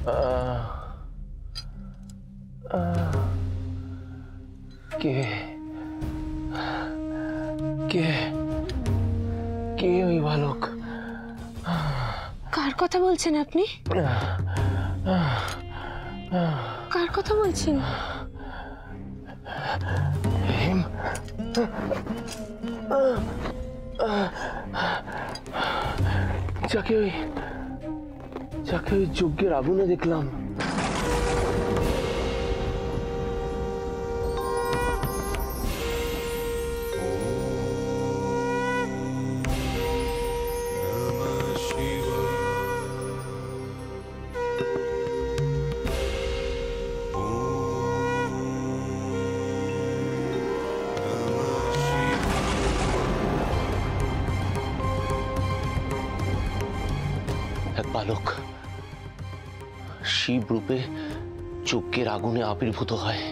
কে কে কে ওই বালক? কার কথা বলছেন আপনি? কার কথা বলছেন? যাকে ওই যজ্ঞের আগুনে দেখলাম। বালক শিব রূপে যজ্ঞের আগুনে আবির্ভূত হয়।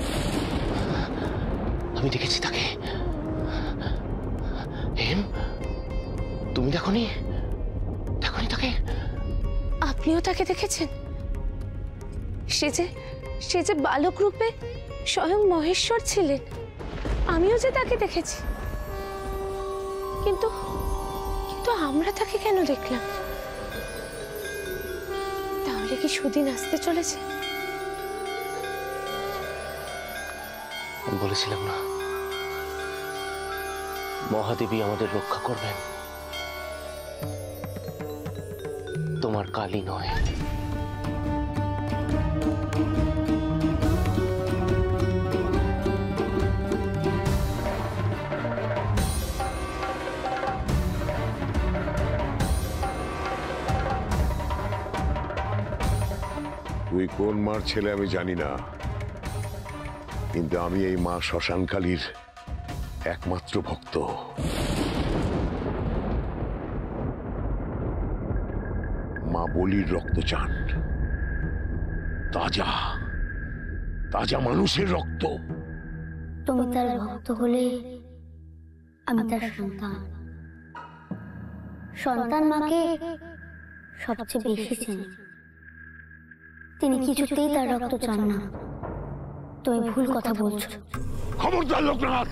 আমি দেখেছি তাকে। হেম, তুমি দেখনি? দেখনি তাকে? আপনিও তাকে দেখেছেন? সে যে বালক রূপে স্বয়ং মহেশ্বর ছিলেন। আমিও যে তাকে দেখেছি, কিন্তু আমরা তাকে কেন দেখলাম? তাহলে কি সুদিন আসতে চলেছে? আমি বলেছিলাম না, মহাদেবী আমাদের রক্ষা করবেন, তোমার কালী নয়। তুই কোন মার ছেলে আমি জানি না, কিন্তু আমি এই মা শ্মশানকালীর একমাত্র ভক্ত। মা বলির রক্ত চান, তাজা তাজা মানুষের রক্ত। তুমি তার ভক্ত হলে আমি তার সন্তান। সন্তান মাকে সবচেয়ে বেশি চেনে। তিনি কিছুতেই তার রক্ত চান না। তুমি ভুল কথা বলছো। খবরদার লোকনাথ,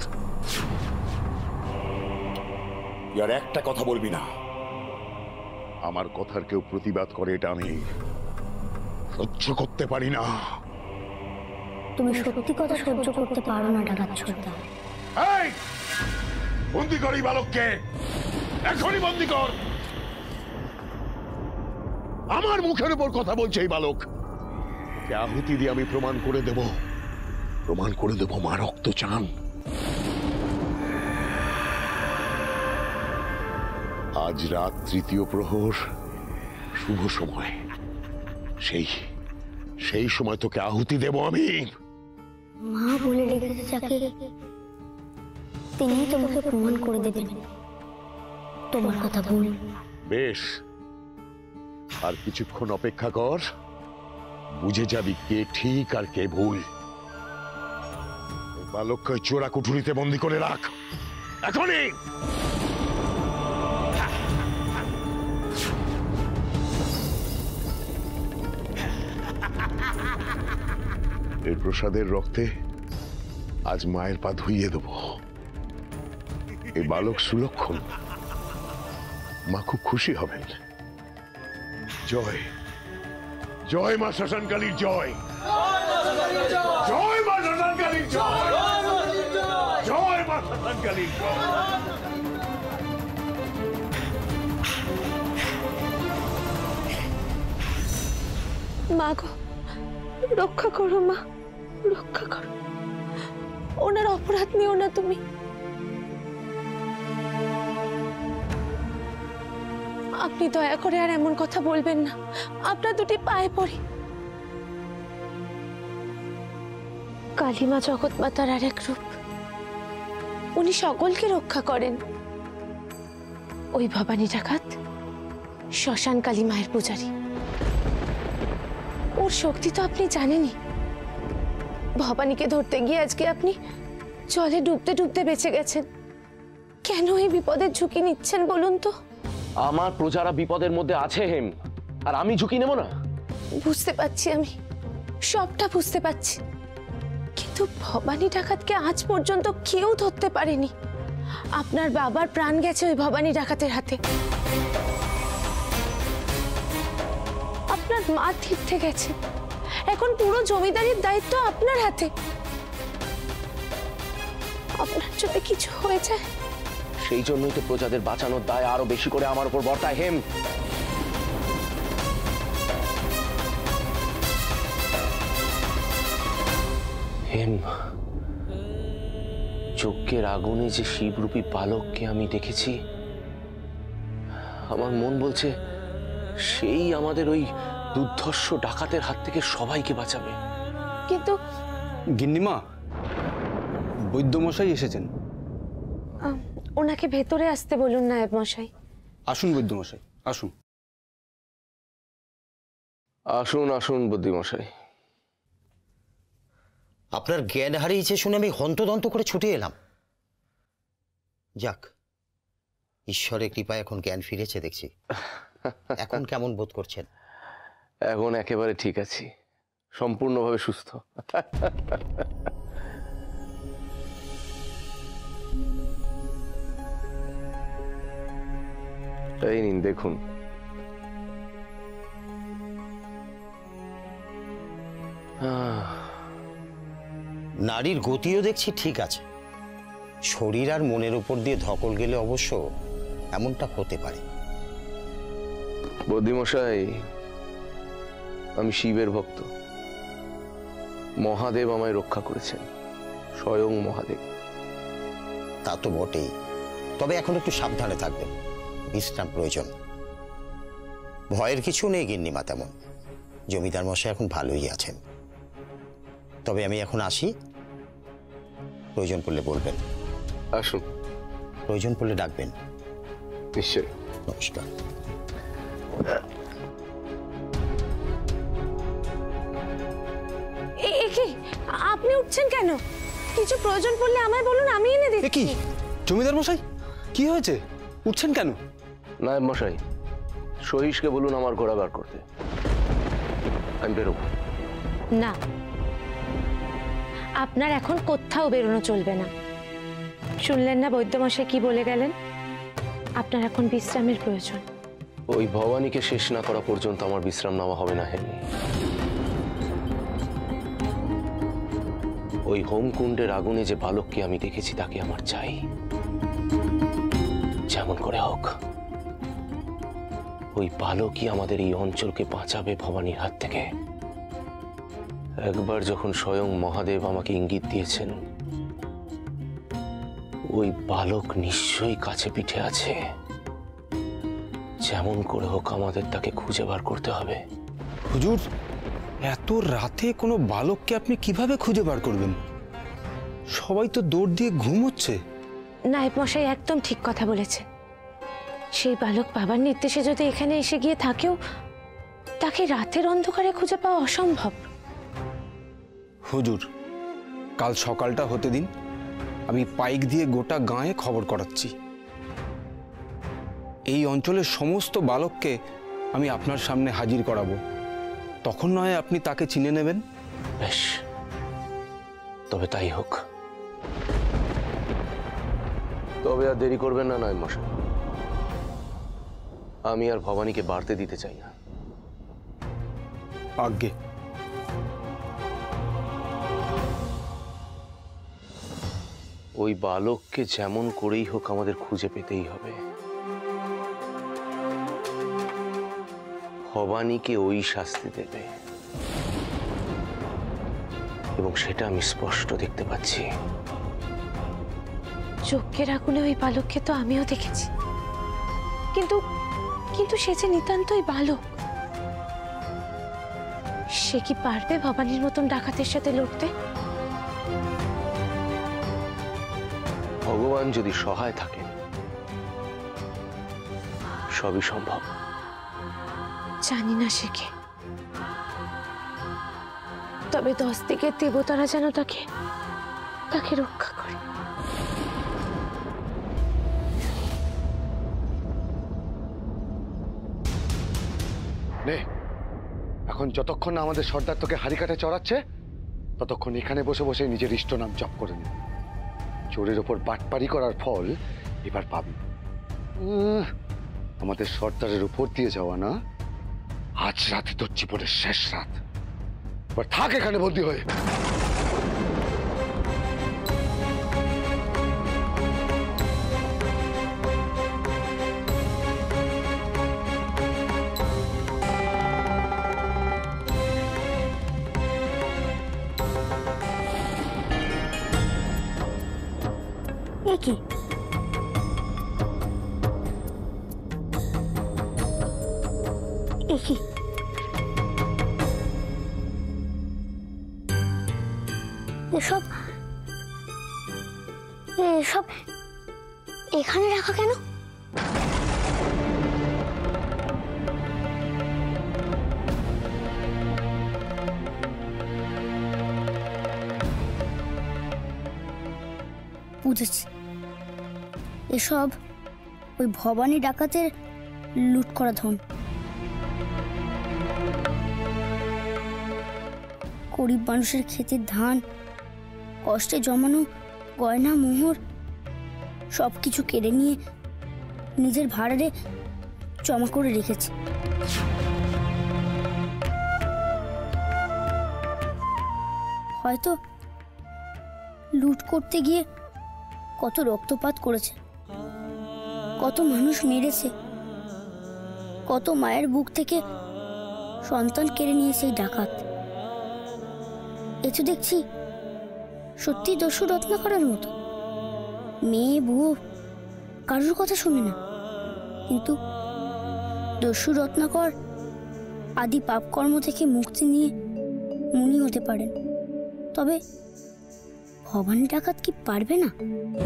আর একটা কথা বলবি না। আমার কথার কেউ প্রতিবাদ করে এটা আমি সহ্য করতে পারি না। তুমি সত্যি কথা সহ্য করতে পারো না ডাকাত ছোটদা। এই বন্দি কর এই বালককে, এখনই বন্দি কর। আমার মুখের উপর কথা বলছে এই বালক। আহুতি দিয়ে আমি প্রমাণ করে দেব মা রক্ত চান। আজ রাত ৩য় প্রহর, শুভ সময়। সেই সময় তোকে আহুতি দেব আমি। মা বলে রেখেছে যাকে, তিনি তোমাকে প্রমাণ করে দেবেন তোমার কথা ভুল। বেশ, আর কিছুক্ষণ অপেক্ষা কর, বুঝে যাবি কে ঠিক আর কে ভুল। বালককে চোরা কুঠুরিতে বন্দি করে রাখ এখনই। এই প্রসাদের রক্তে আজ মায়ের পা ধুইয়ে দেব। এই বালক সুলক্ষণ, মা খুব খুশি হবেন। জয় জয় মা শ্মশানকালীর জয়, জয় মা শ্মশানকালীর জয়, জয় মা শ্মশানকালীর জয়। মা গো, রক্ষা করো মা, রক্ষা করো। ওনার অপরাধ নিও না তুমি। আপনি দয়া করে আর এমন কথা বলবেন না। আপনার দুটি পায়ে পড়ি। কালীমা জগৎমাতার আর এক রূপ, উনি সকলকে রক্ষা করেন। ওই ভবানী ডাকাত শ্মশান কালী মায়ের পূজারী। ওর শক্তি তো আপনি জানেনই। ভবানীকে ধরতে গিয়ে আজকে আপনি জলে ডুবতে ডুবতে বেঁচে গেছেন। কেন এই বিপদের ঝুঁকি নিচ্ছেন বলুন তো? আমার প্রজারা বিপদের মধ্যে আছে হেম, আর আমি ঝুঁকি নেব না? বুঝতে পারছি, আমি সবটা বুঝতে পারছি, কিন্তু ভবানী ডাকাতকে আজ পর্যন্ত কেউ ধরতে পারেনি। আপনার বাবার প্রাণ গেছে ওই ভবানী ডাকাতের হাতে, আপনার মা তীর্থে গেছে, এখন পুরো জমিদারির দায়িত্ব আপনার হাতে। আপনার যদি কিছু হয়ে যায়, সেই জন্যই তো প্রজাদের বাঁচানোর দায় আরো বেশি করে আমার উপর বর্তায়। হেম, হেম, যজ্ঞের আগুনে যে শিবরূপী বালককে আমি দেখেছি, আমার মন বলছে সেই আমাদের ওই দুর্ধর্ষ ডাকাতের হাত থেকে সবাইকে বাঁচাবে। কিন্তু গিন্নিমা, বৈদ্যমশাই এসেছেন। ওনাকে ভেতরে আসতে বলুন নায়েব মশাই। আসুন বৈদ্যমশাই, আসুন। আসুন আসুন বুদ্ধিমশাই। আপনার জ্ঞান হারিয়েছে শুনে আমি হন্তদন্ত করে ছুটে এলাম। যাক, ঈশ্বরের কৃপায় এখন জ্ঞান ফিরেছে দেখছি। এখন কেমন বোধ করছেন? এখন একেবারে ঠিক আছি, সম্পূর্ণভাবে সুস্থ। এই নিন দেখুন। নারীর গতিও দেখছি ঠিক আছে, শরীর আর মনের উপর দিয়ে ধকল গেলে অবশ্য এমনটা হতে পারে। বুদ্ধিমশাই, আমি শিবের ভক্ত। মহাদেব আমায় রক্ষা করেছেন, স্বয়ং মহাদেব। তা তো বটেই, তবে এখন একটু সাবধানে থাকবেন, বিশ্রাম প্রয়োজন। ভয়ের কিছু নেই গিন্নিমা, তেমন জমিদার মশাই এখন ভালোই আছেন। তবে আমি এখন আসি, প্রয়োজন পড়লে বলবেন। আসুন। প্রয়োজন পড়লে ডাকবেন। নিশ্চয়। নমস্কার। কি আপনি উঠছেন কেন? কিছু প্রয়োজন পড়লে আমায় বলুন, আমি এনে দিচ্ছি। কি জমিদার মশাই, কি হয়েছে? উঠছেন কেন? নায়েব মশাই, সহিশকে বলুন আমার ঘোড়া বার করতে, আমি বেরোব। না, আপনার এখন কোথাও বেরোনো চলবে না। শুনলেন না বৈদ্যমশাই কি বলে গেলেন? আপনার এখন বিশ্রামের প্রয়োজন। ওই ভবানীকে শেষ না করা পর্যন্ত আমার বিশ্রাম নেওয়া হবে না। হেম, ওই হোমকুণ্ডের আগুনে যে বালককে আমি দেখেছি তাকে আমার চাই, যেমন করে হোক। ওই বালকই আমাদের এই অঞ্চলকে বাঁচাবে ভবানীর হাত থেকে। একবার যখন স্বয়ং মহাদেব আমাকে ইঙ্গিত দিয়েছেন, ওই বালক নিশ্চয়ই কাছে পিঠে আছে। যেমন করে হোক আমাদের তাকে খুঁজে বার করতে হবে। হুজুর, এত রাতে কোনো বালককে আপনি কিভাবে খুঁজে বার করবেন? সবাই তো দৌড় দিয়ে ঘুমোচ্ছে। নায়েব মশাই একদম ঠিক কথা বলেছেন। সেই বালক বাবার নির্দেশে যদি এখানে এসে গিয়ে থাকেও, তাকে রাতের অন্ধকারে খুঁজে পাওয়া অসম্ভব। হুজুর, কাল সকালটা হতে দিন, আমি পাইক দিয়ে গোটা গাঁয়ে খবর করাচ্ছি। এই অঞ্চলের সমস্ত বালককে আমি আপনার সামনে হাজির করাবো, তখন নয় আপনি তাকে চিনে নেবেন। বেশ, তবে তাই হোক। তবে আর দেরি করবেন না নায়েব মশাই, আমি আর ভবানীকে বাড়তে দিতে চাই না। আজ্ঞে। ওই বালককে যেমন করেই হোক আমাদের খুঁজে পেতেই হবে। ভবানীকে ওই শাস্তি দেবে, এবং সেটা আমি স্পষ্ট দেখতে পাচ্ছি। যজ্ঞের আগুনে ওই বালককে তো আমিও দেখেছি, কিন্তু কিন্তু সে যে নিতান্তই বালক। সে কি পারবে ভবানীর মতন ডাকাতের সাথে লড়তে? ভগবান যদি সহায় থাকেন, সবই সম্ভব। জানি না সে কে, তবে 10 দিকের দেবতারা যেন তাকে রক্ষা করে। নে, এখন যতক্ষণ না আমাদের সর্দার তোকে হাড়ি কাঠে চড়াচ্ছে ততক্ষণ এখানে বসে বসে নিজের ইষ্ট নাম জপ করে নে। চোরের ওপর বাটপারি করার ফল এবার পাবি। আমাদের সর্দারের উপর দিয়ে যাওয়া না, আজ রাতে তোর জীবনের শেষ রাত। এবার থাক এখানে বন্দী হয়ে। কি এসব এসব এখানে রাখা কেন? বুঝেছি, এসব ওই ভবানী ডাকাতের লুট করা ধন। গরিব মানুষের ক্ষেতের ধান, কষ্টে জমানো গয়না মোহর সবকিছু কেড়ে নিয়ে নিজের ভাড়ারে জমা করে রেখেছে। হয়তো লুট করতে গিয়ে কত রক্তপাত করেছে, কত মানুষ মেরেছে, কত মায়ের বুক থেকে সন্তান কেড়ে নিয়েছে এই ডাকাত। এ তো দেখছি সত্যি দস্যু রত্নাকরের মতো। মেয়ে বউ কারোর কথা শুনে না, কিন্তু দস্যু রত্নাকর আদি পাপকর্ম থেকে মুক্তি নিয়ে মুনি হতে পারেন। তবে ভবানী ডাকাত কি পারবে না?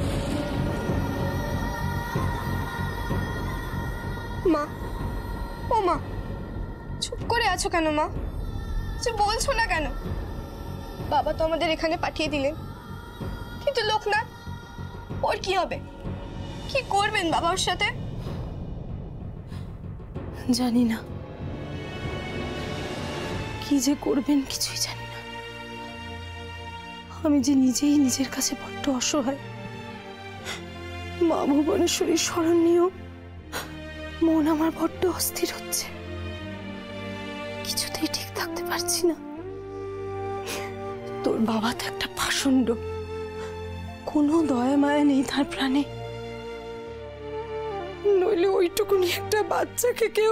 মা, ও মা, চুপ করে আছো কেন মা? কিছু বলছো না কেন? বাবা তো আমাদের এখানে পাঠিয়ে দিলেন, কিন্তু লোকনাথ, ওর কি হবে? কি করবেন বাবা ওর সাথে? জানি না, কি যে করবেন কিছুই জানি না। আমি যে নিজেই নিজের কাছে বড্ড অসহায়। মা ভুবনেশ্বরীর স্মরণ নিয়েও মন আমার বড্ড অস্থির হচ্ছে, কিছুতেই ঠিক থাকতে পারছি না। তোর বাবা তো একটা পাষণ্ড, কোনো দয়া মায়া নেই তার প্রাণে। নইলে ওইটুকুনি একটা বাচ্চাকে কেউ।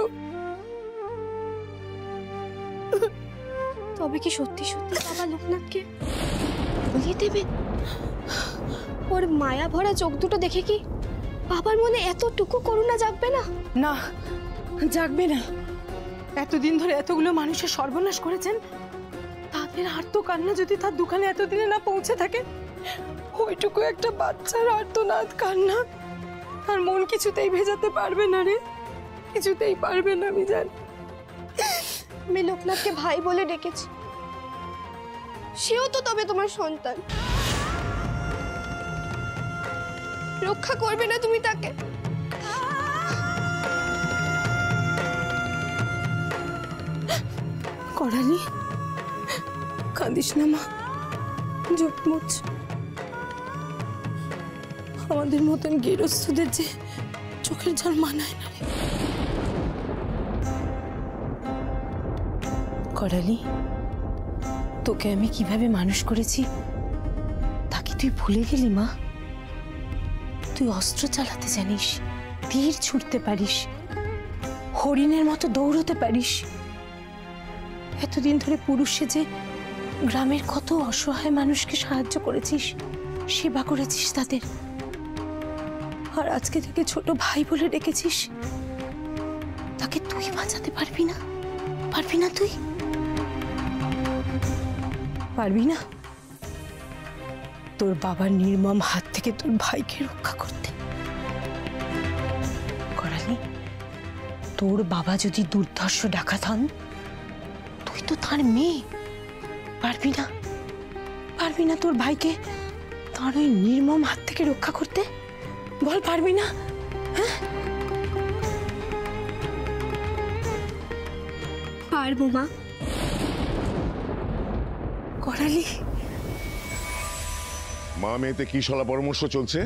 তবে কি সত্যি সত্যি বাবা লোকনাথকে বলিয়ে দেবে? ওর মায়া ভরা চোখ দুটো দেখে কি বাবার মনে এতটুকু করুণা জাগবে না? না, জাগবে না। এতদিন ধরে এতগুলো মানুষের সর্বনাশ করেছেন, তাদের আর্ত কান্না যদি তার দোকানে এতদিনে না পৌঁছে থাকে, ওইটুকু একটা বাচ্চার আর্তনাদ কান্না তার মন কিছুতেই ভেজাতে পারবে না রে, কিছুতেই পারবে না। আমি জানি। আমি লোকনাথকে ভাই বলে ডেকেছি, সেও তো তবে তোমার সন্তান। রক্ষা করবে না তুমি তাকে? করালি, কাঁদিস না মা, চোখ মুছ। আমাদের মতন গৃহস্থদের যে চোখের জল মানায় না রে। করালি, তোকে আমি কিভাবে মানুষ করেছি তা কি তুই ভুলে গেলি মা? তুই অস্ত্র চালাতে জানিস, তীর ছুটতে পারিস, হরিণের মতো দৌড়তে পারিস। এতদিন ধরে পুরুষে যে গ্রামের কত অসহায় মানুষকে সাহায্য করেছিস, সেবা করেছিস তাদের। আর আজকে থেকে ছোট ভাই বলে ডেকেছিস, তাকে তুই বাঁচাতে পারবি না? পারবি না? তুই পারবি না তোর বাবার নির্মম হাত থেকে তোর ভাইকে রক্ষা করতে? করালি, তোর বাবা যদি দুর্ধর্ষ ডাকাত হন, তুই তো তার মেয়ে, পারবি না? পারবি না তোর ভাইকে তার ওই নির্মম হাত থেকে রক্ষা করতে? বল, পারবি না? হ্যাঁ, পারবো মা, করালি। মা মেয়েতে কি শালা পরামর্শ চলছে?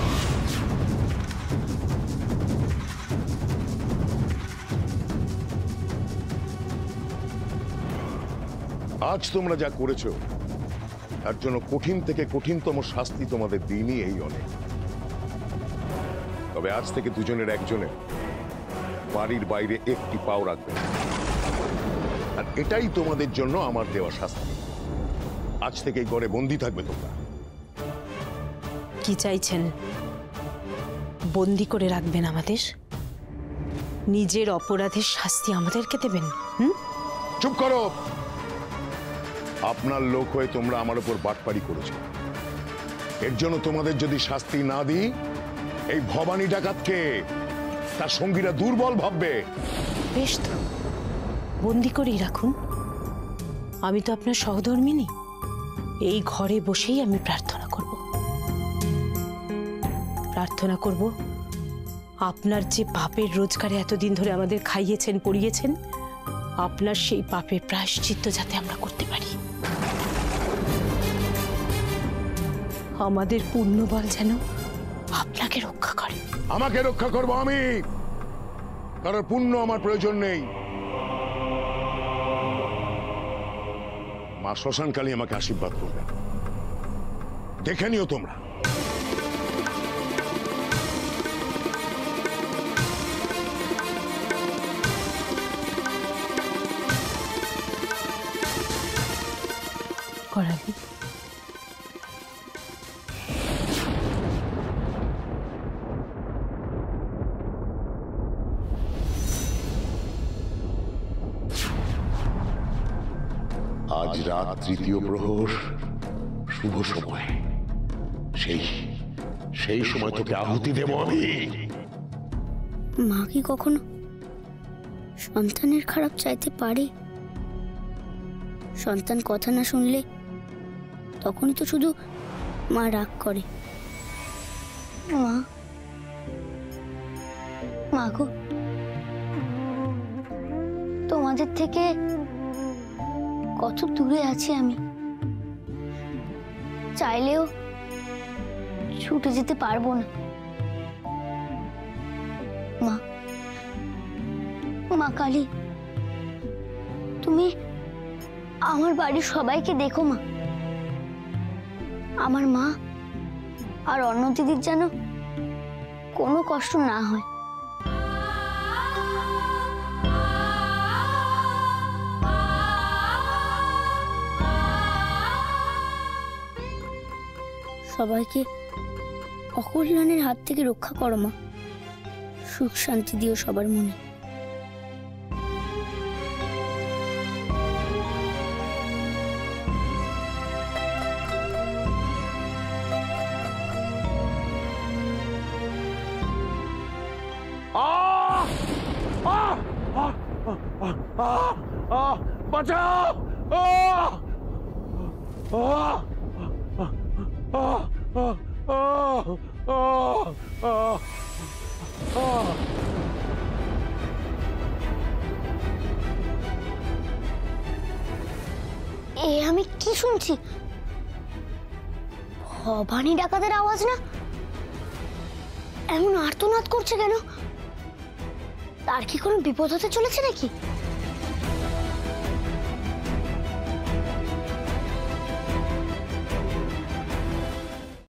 আজ তোমরা যা করেছো তার জন্য কঠিন থেকে কঠিনতম শাস্তি তোমাদের দিনই এই অনেক। তবে আজ থেকে দুজনের একজনের বাড়ির বাইরে একটি পাও রাখবে, আর এটাই তোমাদের জন্য আমার দেওয়া শাস্তি। আজ থেকে ঘরে বন্দি থাকবে তোমরা। কি চাইছেন? বন্দি করে রাখবেন আমাদের? নিজের অপরাধের শাস্তি আমাদেরকে দেবেন? চুপ করো। আপনার লোক হয়ে তোমরা আমার উপর বাটপাড়ি করেছো, এর জন্য তোমাদের যদি শাস্তি না দিই, এই ভবানী ডাকাতকে তার সঙ্গীরা দুর্বল ভাববে। বেশ তো, বন্দি করেই রাখুন। আমি তো আপনার সহধর্মিনী। এই ঘরে বসেই আমি প্রার্থনা করব। প্রার্থনা করব আপনার যে পাপের রোজগারে এতদিন ধরে আমাদের খাইয়েছেন পড়িয়েছেন, আপনার সেই পাপের প্রায়শ্চিত্ত যাতে আমরা করতে পারি। আমাদের পুণ্যবল যেন আপনাকে রক্ষা করে। আমাকে রক্ষা করবো আমি, কারণ পুণ্য আমার প্রয়োজন নেই। মা শ্মশানকালী আমাকে আশীর্বাদ করবে, দেখে নিও তোমরা। করালি, আজ রাত তৃতীয় প্রহর, শুভ সময়। সেই সময় তোকে আহুতি দেব আমি। মা কি কখনো সন্তানের খারাপ চাইতে পারে? সন্তান কথা না শুনলে তখনই তো শুধু মা রাগ করে। মা, মা গো, তোমাদের থেকে কত দূরে আছি আমি, চাইলেও ছুটে যেতে পারবো না। মা, মা কালী, তুমি আমার বাড়ির সবাইকে দেখো মা। আমার মা আর অন্য দিদির যেন কোনো কষ্ট না হয়। সবাইকে অকল্যাণের হাত থেকে রক্ষা করো মা। সুখ শান্তি দিও সবার মনে। বাঁচাও! এ আমি কি শুনছি? ভবানী ডাকাতের আওয়াজ না? এমন আর্তনাদ করছে কেন? তার কি কোনো বিপদ হতে চলেছে নাকি?